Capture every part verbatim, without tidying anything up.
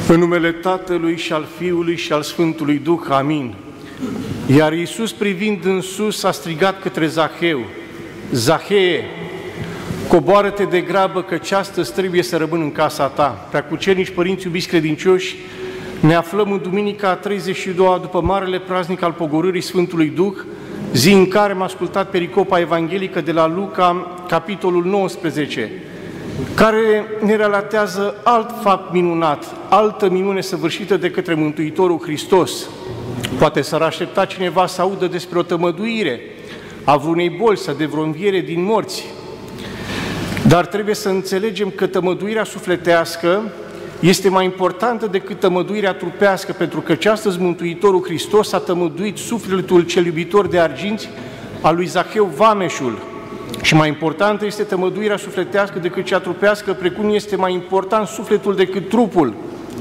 În numele Tatălui și al Fiului și al Sfântului Duh, amin. Iar Iisus, privind în sus, a strigat către Zaheu: Zahee, coboară-te de grabă, căci astăzi trebuie să rămân în casa ta. Preacucernici, părinți iubiți credincioși, ne aflăm în duminica a treizeci și doua după marele praznic al pogorârii Sfântului Duh, zi în care am ascultat pericopa evanghelică de la Luca, capitolul nouăsprezece, care ne relatează alt fapt minunat, altă minune săvârșită de către Mântuitorul Hristos. Poate s-ar aștepta cineva să audă despre o tămăduire a vreunei boli sau de vreo înviere din morți, dar trebuie să înțelegem că tămăduirea sufletească este mai importantă decât tămăduirea trupească, pentru că astăzi Mântuitorul Hristos a tămăduit sufletul cel iubitor de arginți al lui Zaheu vameșul. Și mai importantă este tămăduirea sufletească decât cea trupească, precum este mai important sufletul decât trupul.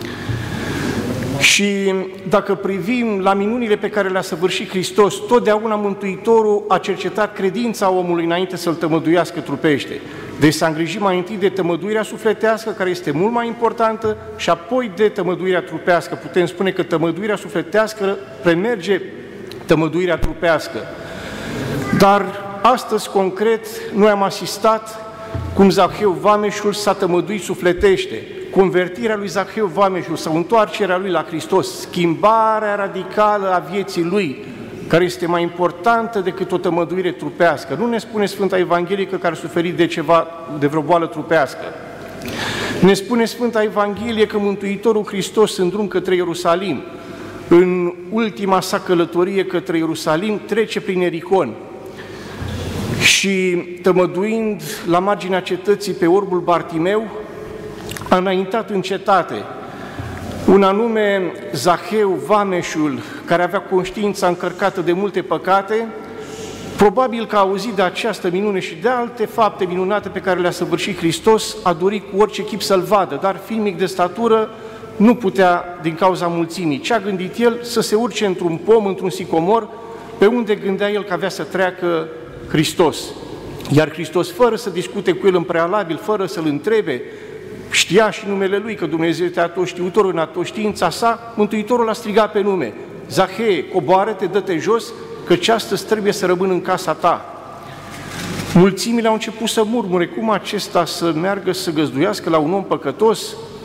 Și dacă privim la minunile pe care le-a săvârșit Hristos, totdeauna Mântuitorul a cercetat credința omului înainte să-l tămăduiască trupește. Deci s-a îngrijit mai întâi de tămăduirea sufletească, care este mult mai importantă, și apoi de tămăduirea trupească. Putem spune că tămăduirea sufletească premerge tămăduirea trupească. Dar astăzi, concret, noi am asistat cum Zaheu vameșul s-a tămăduit sufletește. Convertirea lui Zaheu vameșul sau întoarcerea lui la Hristos, schimbarea radicală a vieții lui, care este mai importantă decât o tămăduire trupească. Nu ne spune Sfânta Evanghelică că ar suferi de ceva, de vreo boală trupească. Ne spune Sfânta Evanghelie că Mântuitorul Hristos, în drum către Ierusalim, în ultima sa călătorie către Ierusalim, trece prin Ericon și, tămăduind la marginea cetății pe orbul Bartimeu, a înaintat în cetate. Un anume Zaheu vameșul, care avea conștiința încărcată de multe păcate, probabil că a auzit de această minune și de alte fapte minunate pe care le-a săvârșit Hristos, a dorit cu orice chip să-l vadă, dar fiind mic de statură, nu putea din cauza mulțimii. Ce a gândit el? Să se urce într-un pom, într-un sicomor, pe unde gândea el că avea să treacă Hristos. Iar Hristos, fără să discute cu el în prealabil, fără să-l întrebe, știa și numele lui, că Dumnezeu este atoștiutor, în atoștiința sa, Mântuitorul a strigat pe nume: Zahee, coboară-te, dă-te jos, căci astăzi trebuie să rămân în casa ta. Mulțimile au început să murmure: cum acesta să meargă să găzduiască la un om păcătos?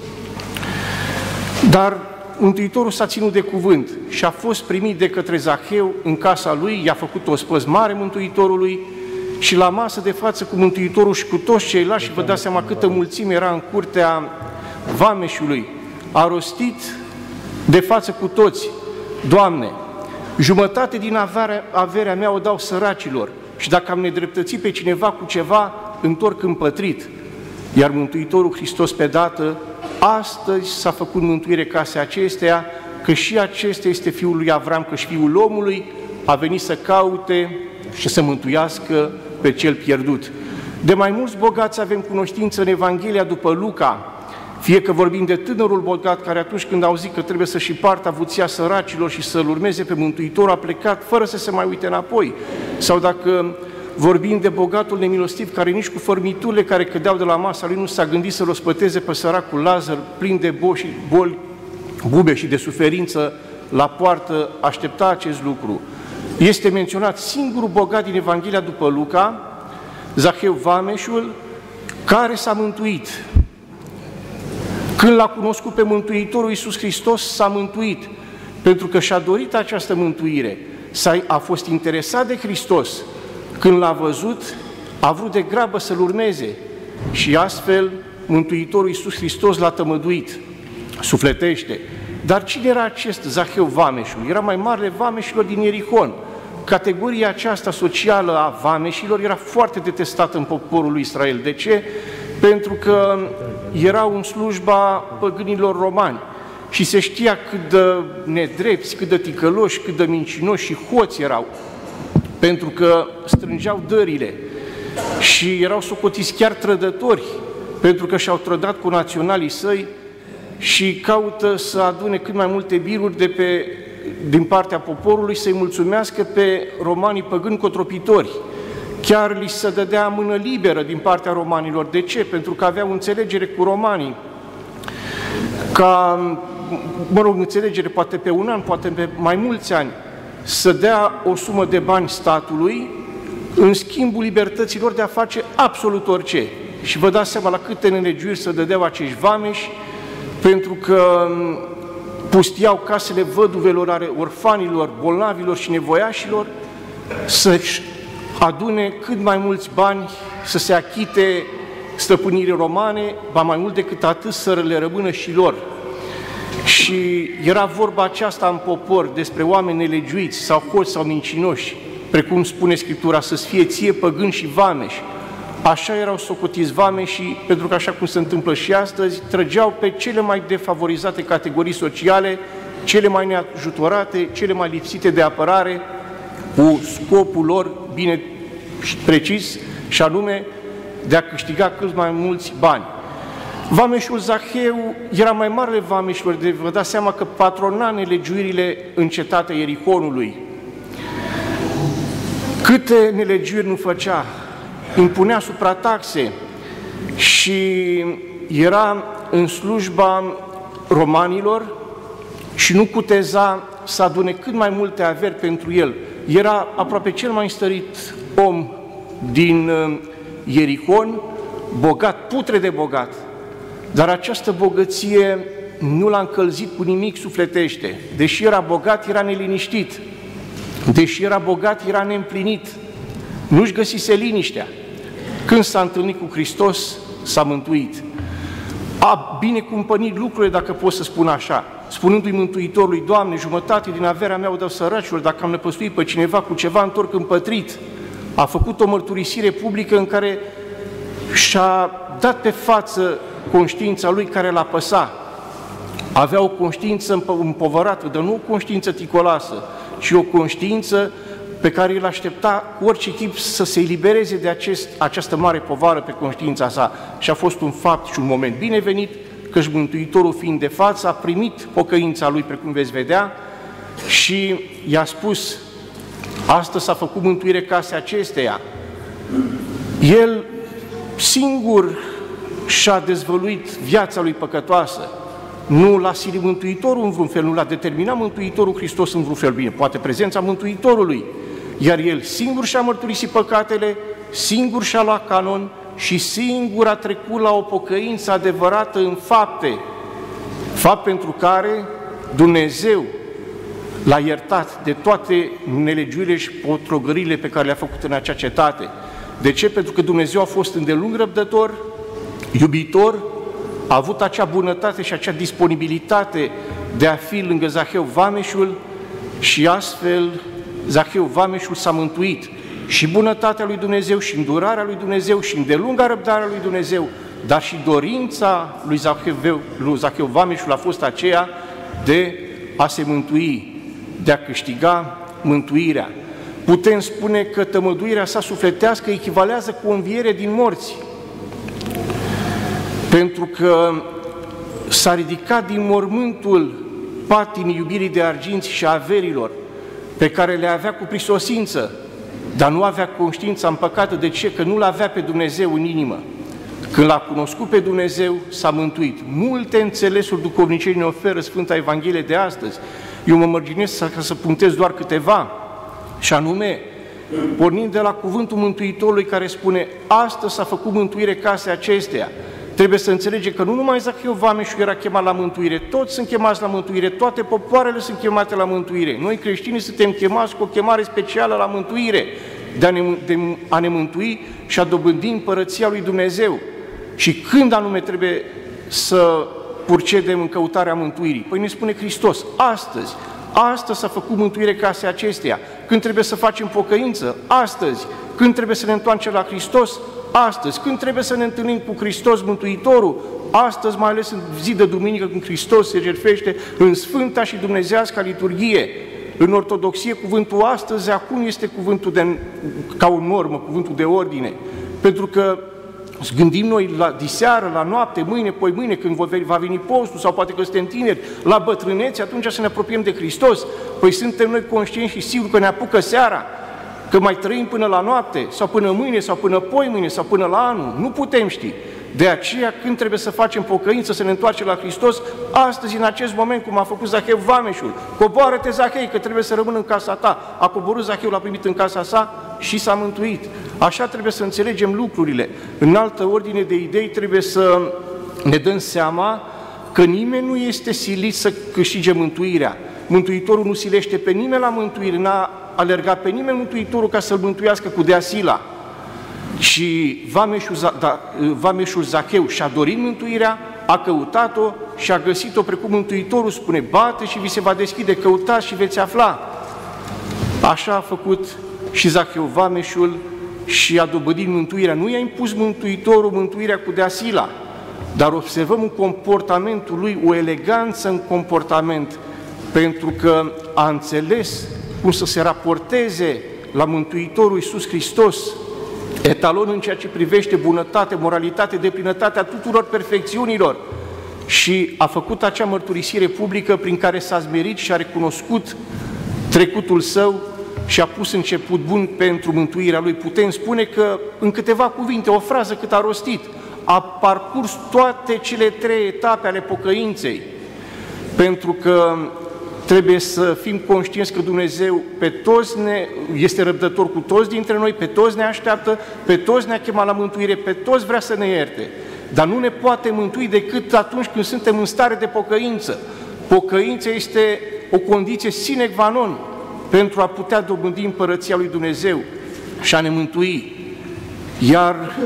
Dar Mântuitorul s-a ținut de cuvânt și a fost primit de către Zaheu în casa lui, i-a făcut o spăz mare Mântuitorului, și la masă de față cu Mântuitorul și cu toți ceilalți, și vă dați seama câtă mulțime era în curtea vameșului, a rostit de față cu toți: Doamne, jumătate din averea, averea mea o dau săracilor, și dacă am nedreptățit pe cineva cu ceva, întorc împătrit. Iar Mântuitorul Hristos pe dată: astăzi s-a făcut mântuire casei acesteia, că și acesta este fiul lui Avram, că și fiul omului a venit să caute și să mântuiască pe cel pierdut. De mai mulți bogați avem cunoștință în Evanghelia după Luca, fie că vorbim de tânărul bogat care atunci când a auzit că trebuie să-și partă avuția săracilor și să-L urmeze pe Mântuitor, a plecat fără să se mai uite înapoi, sau dacă vorbim de bogatul nemilostiv care nici cu fărmiturile care cădeau de la masa lui nu s-a gândit să-l ospăteze pe săracul Lazar, plin de boli, boli, bube și de suferință, la poartă aștepta acest lucru. Este menționat singurul bogat din Evanghelia după Luca, Zaheu vameșul, care s-a mântuit. Când l-a cunoscut pe Mântuitorul Iisus Hristos, s-a mântuit, pentru că și-a dorit această mântuire. A fost interesat de Hristos. Când l-a văzut, a vrut de grabă să-L urmeze și astfel Mântuitorul Iisus Hristos l-a tămăduit sufletește. Dar cine era acest Zaheu vameșul? Era mai mare vameșilor din Ierihon. Categoria aceasta socială a vameșilor era foarte detestată în poporul lui Israel. De ce? Pentru că erau în slujba păgânilor romani și se știa cât de nedrepți, cât de ticăloși, cât de mincinoși și hoți erau, pentru că strângeau dările și erau socotiți chiar trădători, pentru că și-au trădat cu naționalii săi și caută să adune cât mai multe biruri de pe, din partea poporului, să-i mulțumească pe romanii păgâni cotropitori. Chiar li se dădea mână liberă din partea romanilor. De ce? Pentru că aveau înțelegere cu romanii. Ca mă rog, înțelegere, poate pe un an, poate pe mai mulți ani, să dea o sumă de bani statului în schimbul libertăților de a face absolut orice. Și vă dați seama la câte nelegiuiri să dădeau acești vameși, pentru că pustiau casele văduvelor, orfanilor, bolnavilor și nevoiașilor, să-și adune cât mai mulți bani, să se achite stăpânirii romane, ba mai mult decât atât să le rămână și lor. Și era vorba aceasta în popor despre oameni nelegiuiți sau hoți sau mincinoși, precum spune Scriptura, să-ți fie ție păgâni și vameși. Așa erau socotiți vameșii, pentru că așa cum se întâmplă și astăzi, trăgeau pe cele mai defavorizate categorii sociale, cele mai neajutorate, cele mai lipsite de apărare, cu scopul lor bine și precis, și anume de a câștiga cât mai mulți bani. Vameșul Zaheu era mai marele vameșilor, de vă dați seama că patrona nelegiuirile în cetatea Ierihonului. Câte nelegiuiri nu făcea, impunea suprataxe și era în slujba romanilor și nu cuteza să adune cât mai multe averi pentru el. Era aproape cel mai înstărit om din Ierihon, bogat, putre de bogat, dar această bogăție nu l-a încălzit cu nimic sufletește. Deși era bogat, era neliniștit. Deși era bogat, era neîmplinit. Nu-și găsise liniștea. Când s-a întâlnit cu Hristos, s-a mântuit. A binecumpănit lucrurile, dacă pot să spun așa, spunându-i Mântuitorului: Doamne, jumătate din averea mea o dau săracilor, dacă am năpăstuit pe cineva cu ceva, întorc împătrit. A făcut o mărturisire publică în care și-a dat pe față conștiința lui care l-a păsat. Avea o conștiință împovărată, dar nu o conștiință ticolasă, ci o conștiință pe care îl aștepta cu orice chip să se elibereze de acest, această mare povară pe conștiința sa. Și a fost un fapt și un moment binevenit, căci Mântuitorul, fiind de față, a primit pocăința lui, precum veți vedea, și i-a spus: astăzi s-a făcut mântuire casei acesteia. El singur și-a dezvăluit viața lui păcătoasă. Nu l-a silit Mântuitorul în vreun fel, nu l-a determinat Mântuitorul Hristos în vreun fel. Bine, poate prezența Mântuitorului, iar el singur și-a mărturisit păcatele, singur și-a luat canon și singur a trecut la o pocăință adevărată în fapte, fapt pentru care Dumnezeu l-a iertat de toate nelegiurile și potrogările pe care le-a făcut în acea cetate. De ce? Pentru că Dumnezeu a fost îndelung răbdător, iubitor, a avut acea bunătate și acea disponibilitate de a fi lângă Zaheu vameșul și astfel Zaheu vameșul s-a mântuit. Și bunătatea lui Dumnezeu, și îndurarea lui Dumnezeu, și îndelunga răbdarea lui Dumnezeu, dar și dorința lui Zaheu, lui Zaheu vameșul a fost aceea de a se mântui, de a câștiga mântuirea. Putem spune că tămăduirea sa sufletească echivalează cu o înviere din morți, pentru că s-a ridicat din mormântul patimii iubirii de arginți și averilor pe care le avea cu prisosință, dar nu avea conștiința împăcată. De ce? Că nu l-avea pe Dumnezeu în inimă. Când l-a cunoscut pe Dumnezeu, s-a mântuit. Multe înțelesuri duhovnicești ne oferă Sfânta Evanghelie de astăzi. Eu mă mărginesc ca să punctez doar câteva, și anume, pornind de la cuvântul Mântuitorului care spune: astăzi s-a făcut mântuire casei acesteia. Trebuie să înțelege că nu numai Zaheu vameșul era chemat la mântuire, toți sunt chemați la mântuire, toate popoarele sunt chemate la mântuire. Noi creștinii suntem chemați cu o chemare specială la mântuire, de a ne, de a ne mântui și a dobândi împărăția lui Dumnezeu. Și când anume trebuie să procedem în căutarea mântuirii? Păi ne spune Hristos: astăzi. Astăzi s-a făcut mântuire casei acesteia. Când trebuie să facem pocăință? Astăzi. Când trebuie să ne întoarcem la Hristos? Astăzi. Când trebuie să ne întâlnim cu Hristos Mântuitorul? Astăzi, mai ales în zi de duminică, când Hristos se jertfește în Sfânta și Dumnezeasca liturghie. În Ortodoxie, cuvântul astăzi, acum este cuvântul de, ca o normă, cuvântul de ordine. Pentru că gândim noi la diseară, la noapte, mâine, poi mâine, când va veni postul, sau poate că suntem tineri, la bătrânețe, atunci să ne apropiem de Hristos. Păi suntem noi conștienți și sigur că ne apucă seara, că mai trăim până la noapte, sau până mâine, sau până poi mâine, sau până la anul. Nu putem ști. De aceea, când trebuie să facem pocăință, să ne întoarcem la Hristos, astăzi, în acest moment, cum a făcut Zaheu vameșul, coboară-te, Zahei, că trebuie să rămână în casa ta. A coborât Zaheu, l-a primit în casa sa și s-a mântuit. Așa trebuie să înțelegem lucrurile. În altă ordine de idei trebuie să ne dăm seama că nimeni nu este silit să câștige mântuirea. Mântuitorul nu silește pe nimeni la mântuire, n-a alergat pe nimeni Mântuitorul ca să-l mântuiască cu deasila. Și vameșul, da, vameșul Zaheu și-a dorit mântuirea, a căutat-o și a găsit-o precum Mântuitorul spune, bate și vi se va deschide, căutați și veți afla. Așa a făcut și Zaheu vameșul și a dobândit mântuirea. Nu i-a impus Mântuitorul mântuirea cu deasila, dar observăm în comportamentul lui o eleganță în comportament, pentru că a înțeles cum să se raporteze la Mântuitorul Iisus Hristos, etalon în ceea ce privește bunătate, moralitate, deplinătatea tuturor perfecțiunilor, și a făcut acea mărturisire publică prin care s-a smerit și a recunoscut trecutul său și a pus început bun pentru mântuirea lui. Putem spune că, în câteva cuvinte, o frază cât a rostit, a parcurs toate cele trei etape ale pocăinței, pentru că trebuie să fim conștienți că Dumnezeu pe toți ne, este răbdător cu toți dintre noi, pe toți ne așteaptă, pe toți ne-a chemat la mântuire, pe toți vrea să ne ierte, dar nu ne poate mântui decât atunci când suntem în stare de pocăință. Pocăința este o condiție sine qua non pentru a putea dobândi împărăția lui Dumnezeu și a ne mântui. Iar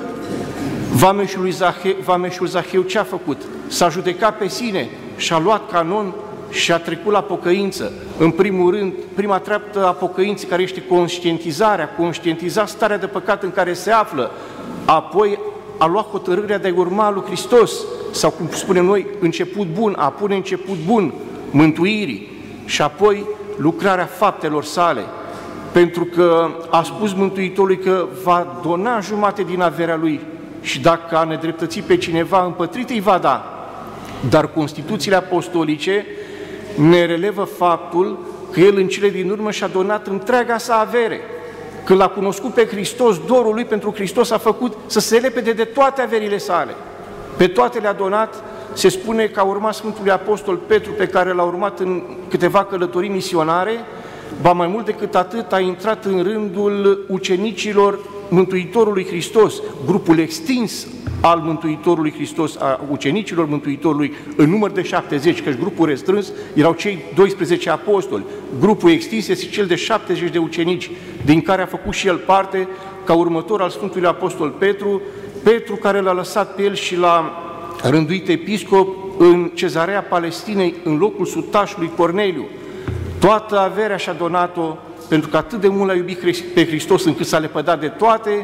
vameșul Zaheu, vameșul Zaheu ce a făcut? S-a judecat pe sine și a luat canon și a trecut la pocăință. În primul rând, prima treaptă a pocăinței, care este conștientizarea, conștientiza starea de păcat în care se află, apoi a luat hotărârea de a urma lui Hristos, sau cum spunem noi, început bun, a pune început bun mântuirii, și apoi lucrarea faptelor sale, pentru că a spus Mântuitorului că va dona jumate din averea lui și dacă a nedreptățit pe cineva, împătrit îi va da. Dar Constituțiile apostolice ne relevă faptul că el în cele din urmă și-a donat întreaga sa avere. Când l-a cunoscut pe Hristos, dorul lui pentru Hristos a făcut să se lepede de toate averile sale. Pe toate le-a donat. Se spune că a urmat Sfântului Apostol Petru, pe care l-a urmat în câteva călătorii misionare, ba mai mult decât atât, a intrat în rândul ucenicilor Mântuitorului Hristos, grupul extins al Mântuitorului Hristos, a ucenicilor Mântuitorului, în număr de șaptezeci, căci grupul restrâns erau cei doisprezece apostoli. Grupul extins este cel de șaptezeci de ucenici, din care a făcut și el parte, ca următor al Sfântului Apostol Petru, Petru care l-a lăsat pe el și l-a rânduit episcop în Cezarea Palestinei, în locul sutașului Corneliu. Toată averea și-a donat-o, pentru că atât de mult l-a iubit pe Hristos încât s-a lepădat de toate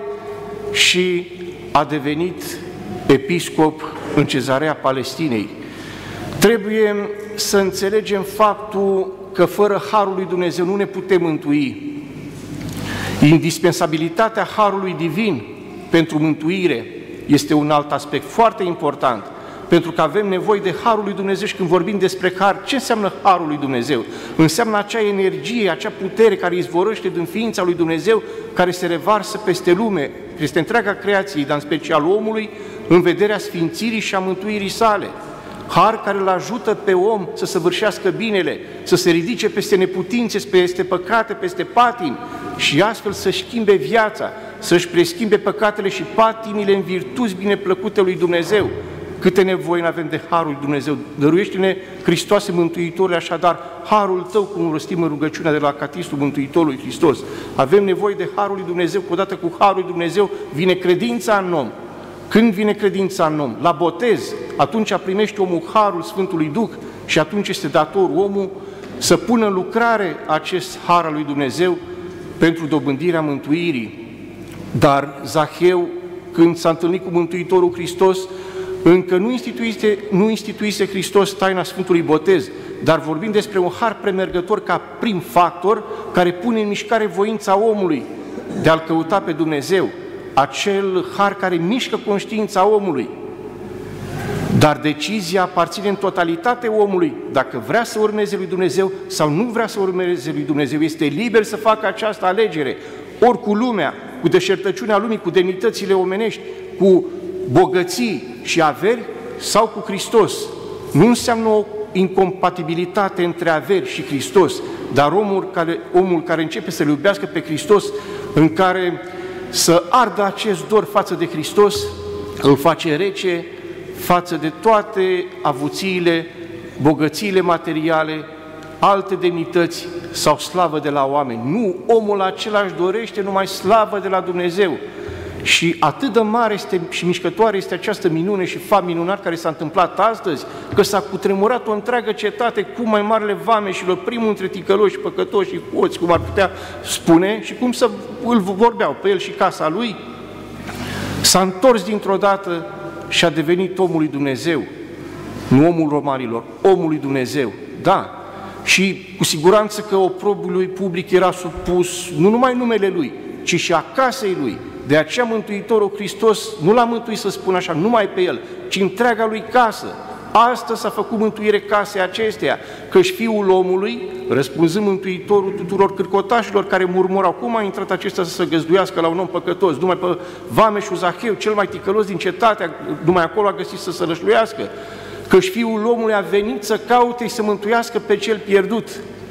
și a devenit episcop în Cezarea Palestinei. Trebuie să înțelegem faptul că fără Harul lui Dumnezeu nu ne putem mântui. Indispensabilitatea Harului Divin pentru mântuire este un alt aspect foarte important, pentru că avem nevoie de Harul lui Dumnezeu. Și când vorbim despre Har, ce înseamnă Harul lui Dumnezeu? Înseamnă acea energie, acea putere care izvorăște din ființa lui Dumnezeu, care se revarsă peste lume, peste întreaga creație, dar în special omului, în vederea sfințirii și a mântuirii sale. Har care îl ajută pe om să săvârșească binele, să se ridice peste neputințe, peste păcate, peste patimi și astfel să-și schimbe viața, să-și preschimbe păcatele și patimile în virtuți bineplăcute lui Dumnezeu. Câte nevoi avem de Harul lui Dumnezeu! Dăruiește-ne, Hristoase Mântuitorule, așadar, Harul Tău, cum rostim în rugăciunea de la Catistul Mântuitorului Hristos. Avem nevoie de Harul lui Dumnezeu, că odată cu Harul lui Dumnezeu vine credința în om. Când vine credința în om? La botez, atunci primește omul Harul Sfântului Duh și atunci este dator omul să pună în lucrare acest Har al lui Dumnezeu pentru dobândirea mântuirii. Dar Zaheu, când s-a întâlnit cu Mântuitorul Hristos, încă nu instituise, nu instituise Hristos taina Sfântului Botez, dar vorbim despre un har premergător ca prim factor care pune în mișcare voința omului de a-L căuta pe Dumnezeu, acel har care mișcă conștiința omului. Dar decizia aparține în totalitate omului, dacă vrea să urmeze lui Dumnezeu sau nu vrea să urmeze lui Dumnezeu. Este liber să facă această alegere, ori cu lumea, cu deșertăciunea lumii, cu demnitățile omenești, cu bogății, și averi sau cu Hristos. Nu înseamnă o incompatibilitate între averi și Hristos, dar omul care, omul care începe să-L iubească pe Hristos, în care să ardă acest dor față de Hristos, îl face rece față de toate avuțiile, bogățiile materiale, alte demnități sau slavă de la oameni. Nu, omul acela își dorește numai slavă de la Dumnezeu. Și atât de mare este și mișcătoare este această minune și fapt minunat care s-a întâmplat astăzi, că s-a cutremurat o întreagă cetate cu mai marele vameșilor, primul între ticăloși, păcătoși și hoți, cum ar putea spune, și cum să îl vorbeau pe el și casa lui. S-a întors dintr-o dată și a devenit omul lui Dumnezeu, nu omul romanilor, omul lui Dumnezeu, da. Și cu siguranță că oprobiului public era supus nu numai numele lui, ci și a casei lui. De aceea Mântuitorul Hristos nu l-a mântuit, să spun așa, numai pe el, ci întreaga lui casă. Astăzi s-a făcut mântuire casei acesteia, căci Fiul omului, răspunzând Mântuitorul tuturor cârcotașilor care murmurau, cum a intrat acesta să se găzduiască la un om păcătos, numai pe vameșul Zaheu, cel mai ticălos din cetate, numai acolo a găsit să se rășluiască, căci Fiul omului a venit să caute și să mântuiască pe cel pierdut.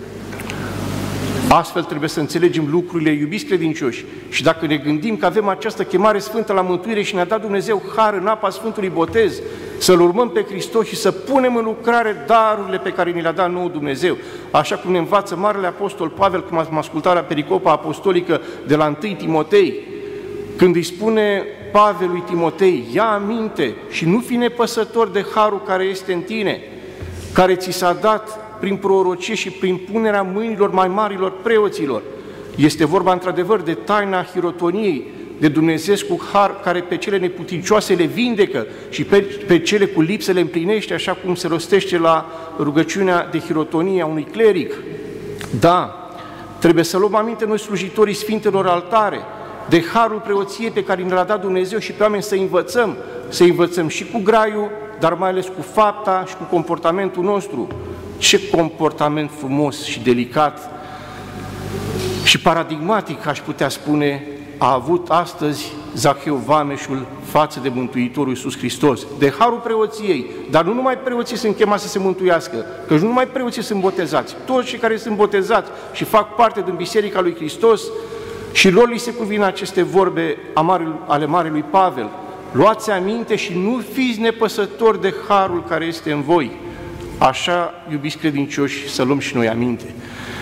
Astfel trebuie să înțelegem lucrurile, iubiți credincioși, și dacă ne gândim că avem această chemare sfântă la mântuire și ne-a dat Dumnezeu har în apa Sfântului Botez, să-L urmăm pe Hristos și să punem în lucrare darurile pe care ni le-a dat nouă Dumnezeu, așa cum ne învață Marele Apostol Pavel, cum am ascultat la pericopa apostolică de la întâi Timotei, când îi spune Pavel lui Timotei, ia aminte și nu fi nepăsător de harul care este în tine, care ți s-a dat prin prorocie și prin punerea mâinilor mai marilor preoților. Este vorba într-adevăr de taina hirotoniei, de Dumnezeescu har care pe cele neputincioase le vindecă și pe, pe cele cu lipsă le împlinește, așa cum se rostește la rugăciunea de hirotonie a unui cleric. Da, trebuie să luăm aminte noi slujitorii Sfintelor Altare, de harul preoției pe care ne l-a dat Dumnezeu și pe oameni să învățăm, să învățăm și cu graiul, dar mai ales cu fapta și cu comportamentul nostru. Ce comportament frumos și delicat și paradigmatic, aș putea spune, a avut astăzi Zaheu vameșul față de Mântuitorul Iisus Hristos, de harul preoției, dar nu numai preoții sunt chemați să se mântuiască, că nu numai preoții sunt botezați, toți cei care sunt botezați și fac parte din Biserica lui Hristos, și lor li se cuvin aceste vorbe ale Marelui Pavel: luați aminte și nu fiți nepăsători de harul care este în voi. Așa, iubiți credincioși, să luăm și noi aminte.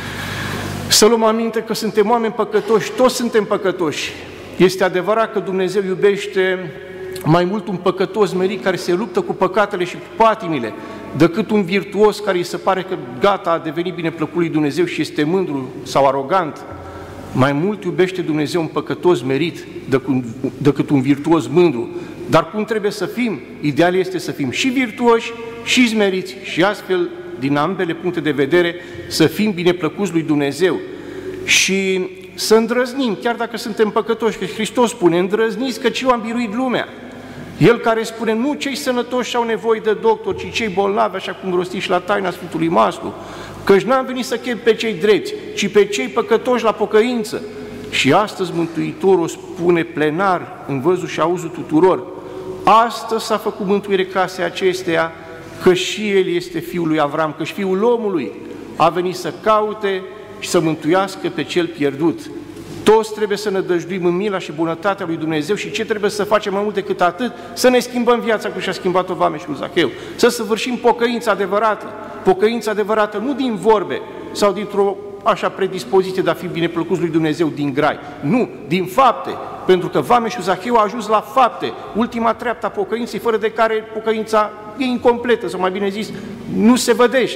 Să luăm aminte că suntem oameni păcătoși, toți suntem păcătoși. Este adevărat că Dumnezeu iubește mai mult un păcătos merit care se luptă cu păcatele și cu patimile, decât un virtuos care îi se pare că gata, a devenit bineplăcut lui Dumnezeu și este mândru sau arogant. Mai mult iubește Dumnezeu un păcătos merit decât un virtuos mândru. Dar cum trebuie să fim? Ideal este să fim și virtuoși și smeriți și astfel, din ambele puncte de vedere, să fim bineplăcuți lui Dumnezeu și să îndrăznim, chiar dacă suntem păcătoși, că Hristos spune, îndrăzniți căci eu am biruit lumea. El care spune, nu cei sănătoși au nevoie de doctor, ci cei bolnavi, așa cum rostiți la taina Sfântului Maslu, căci n-am venit să chem pe cei drepți, ci pe cei păcătoși la pocăință. Și astăzi Mântuitorul spune plenar, în văzul și auzul tuturor, astăzi s-a făcut mântuire casei acesteia, că și El este Fiul lui Avram, că și Fiul omului a venit să caute și să mântuiască pe cel pierdut. Toți trebuie să ne dăjduim în mila și bunătatea lui Dumnezeu și ce trebuie să facem mai mult decât atât? Să ne schimbăm viața cum și-a schimbat-o vameșul Zaheu, să săvârșim pocăința adevărată, pocăința adevărată nu din vorbe sau dintr-o așa predispoziție de a fi bineplăcuți lui Dumnezeu din grai, nu, din fapte, pentru că vameșul Zaheu a ajuns la fapte, ultima treaptă a pocăinței, fără de care pocăința e incompletă, sau mai bine zis, nu se vădește.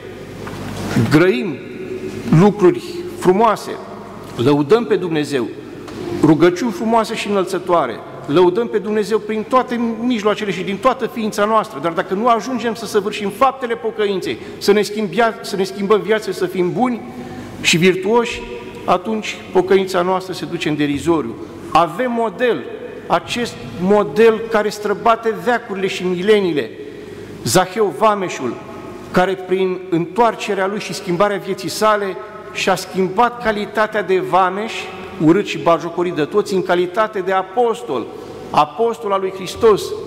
Grăim lucruri frumoase, lăudăm pe Dumnezeu, rugăciuni frumoase și înălțătoare, lăudăm pe Dumnezeu prin toate mijloacele și din toată ființa noastră, dar dacă nu ajungem să săvârșim faptele pocăinței, să ne, schimb, să ne schimbăm viața, să fim buni și virtuoși, atunci pocăința noastră se duce în derizoriu. Avem model, acest model care străbate veacurile și mileniile, Zaheu vameșul, care prin întoarcerea lui și schimbarea vieții sale și-a schimbat calitatea de vameș, urât și batjocorit de toți, în calitate de apostol, apostol al lui Hristos,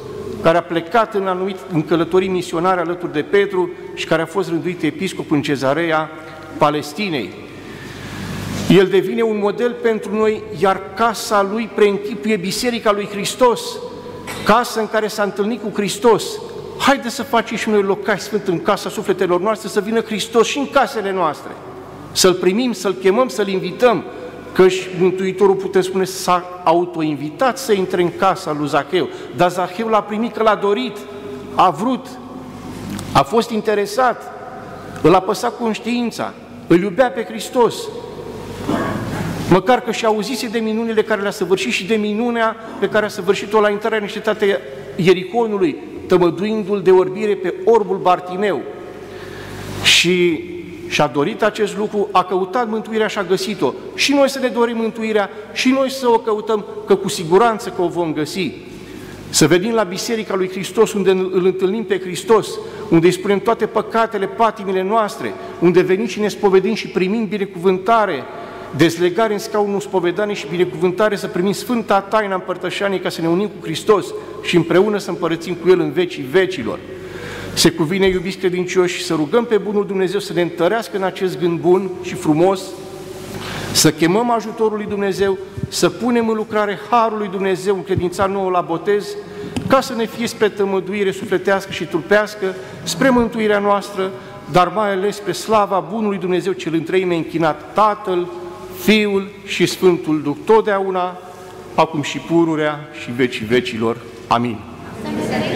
care a plecat în, anumit, în călătorii misionare alături de Petru și care a fost rânduit episcop în Cezarea Palestinei. El devine un model pentru noi, iar casa lui preînchipuie Biserica lui Hristos, casă în care s-a întâlnit cu Hristos. Haideți să facem și noi locaș sfânt în casa sufletelor noastre, să vină Hristos și în casele noastre. Să-L primim, să-L chemăm, să-L invităm, căci Mântuitorul, putem spune, s-a autoinvitat să intre în casa lui Zacheu, dar Zacheu l-a primit că l-a dorit, a vrut, a fost interesat, îl apăsa conștiința, îl iubea pe Hristos. Măcar că și auzise de minunile care le-a săvârșit și de minunea pe care a săvârșit-o la intrarea în cetatea Iericonului, tămăduindu-l de orbire pe orbul Bartimeu. Și și-a dorit acest lucru, a căutat mântuirea și a găsit-o. Și noi să ne dorim mântuirea, și noi să o căutăm, că cu siguranță că o vom găsi. Să venim la Biserica lui Hristos, unde îl întâlnim pe Hristos, unde îi spunem toate păcatele, patimile noastre, unde venim și ne spovedim și primim binecuvântare, dezlegare în scaunul spovedanii și binecuvântare, să primim Sfânta Taina Împărtășaniei ca să ne unim cu Hristos și împreună să împărățim cu El în vecii vecilor. Se cuvine, iubiți credincioși, să rugăm pe Bunul Dumnezeu să ne întărească în acest gând bun și frumos, să chemăm ajutorul lui Dumnezeu, să punem în lucrare harul lui Dumnezeu încredințat nouă la botez, ca să ne fie spre tămăduire sufletească și trupească, spre mântuirea noastră, dar mai ales spre slava Bunului Dumnezeu cel în treime închinat, Tatăl, Fiul și Sfântul Duh, totdeauna, acum și pururea și vecii vecilor. Amin.